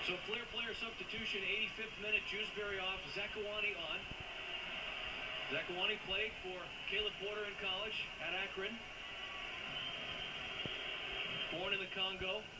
So Flair player substitution, 85th minute, Jewsbury off, Zakuani on. Zakuani played for Caleb Porter in college at Akron. Born in the Congo.